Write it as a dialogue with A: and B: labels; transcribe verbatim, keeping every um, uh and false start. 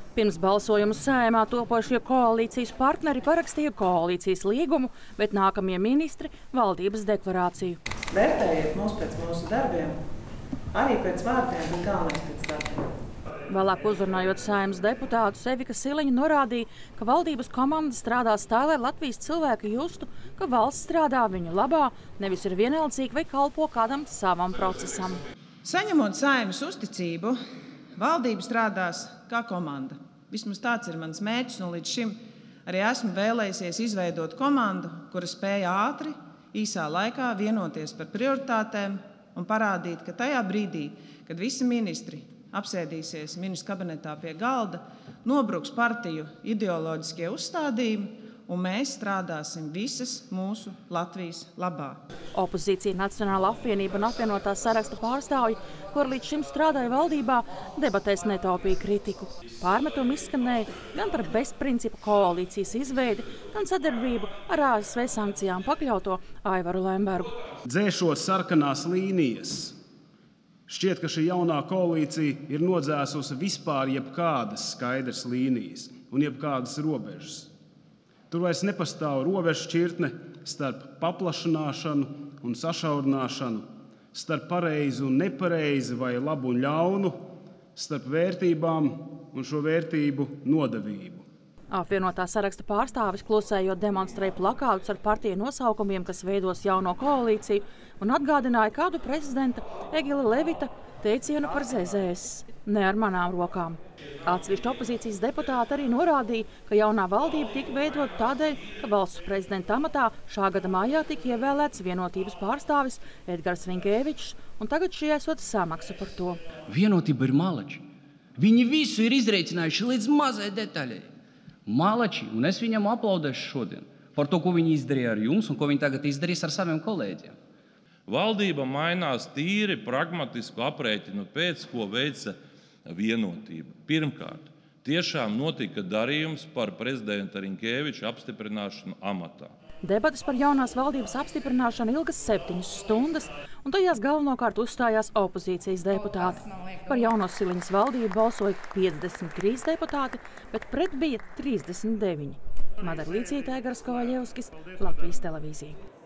A: Pirms balsojuma Saeimā topošie koalīcijas partneri parakstīja koalīcijas līgumu, bet nākamie ministri valdības deklarāciju.
B: Vērtējiet mūs pēc mūsu darbiem, arī pēc vārdiem, bet galvenais pēc darbiem.
A: Vēlāk uzrunājot Saeimas deputātus, Evika Siliņa norādīja, ka valdības komanda strādās tā, lai Latvijas cilvēki justu, ka valsts strādā viņu labā, nevis ir vienaldzīgi vai kalpo kādam savam procesam.
B: Saņemot Saeimas uzticību, valdība strādās kā komanda. Vismaz tāds ir mans mērķis, un līdz šim arī esmu vēlējusies izveidot komandu, kura spēja ātri, īsā laikā vienoties par prioritātēm un parādīt, ka tajā brīdī, kad visi ministri apsēdīsies ministru kabinetā pie galda, nobruks partiju ideoloģiskie uzstādījumi, un mēs strādāsim visas mūsu Latvijas labā.
A: Opozīcija, Nacionāla apvienība un apvienotā saraksta pārstāvji, kur līdz šim strādāja valdībā, debatēs netaupīja kritiku. Pārmetumi izskanēja gan par bezprincipu koalīcijas izveidi, gan sadarbību ar A S V sankcijām pakļauto Aivaru Lembergu.
C: Dzēšot sarkanās līnijas, šķiet, ka šī jaunā koalīcija ir nodzēsusi vispār jebkādas skaidras līnijas un jebkādas robežas. Tur vairs nepastāv robežu šķirtne starp paplašināšanu un sašaurināšanu, starp pareizi un nepareizi vai labu un ļaunu, starp vērtībām un šo vērtību nodevību.
A: Apvienotā saraksta pārstāvis klusējot demonstrēja plakātus ar partiju nosaukumiem, kas veidos jauno koalīciju, un atgādināja kādu prezidenta Egila Levita teicienu par Z Z S – ne ar manām rokām. Atsevišķi opozīcijas deputāti arī norādīja, ka jaunā valdība tika veidota tādēļ, ka valsts prezidenta amatā šā gada mājā tika ievēlēts Vienotības pārstāvis Edgars Rinkēvičs, un tagad šī esot samaksu par to.
D: Vienotība ir malači. Viņi visu ir izreicinājuši līdz mazai detaļai. Malači, un es viņam aplaudēšu šodien par to, ko viņi izdarīja ar jums un ko viņi tagad izdarīs ar saviem kolēģiem.
E: Valdība mainās tīri pragmatisku aprēķinu pēc, ko veica Vienotība. Pirmkārt, tiešām notika darījums par prezidenta Rinkēviča apstiprināšanu amatā.
A: Debates par jaunās valdības apstiprināšanu ilgas septiņas stundas, un tajās galvenokārt uzstājās opozīcijas deputāti. Par jauno Siliņas valdību balsoja piecdesmit trīs deputāti, bet pret bija trīsdesmit deviņi. Madara Līdzīte, Aigars Kovaļevskis, Latvijas televīzija.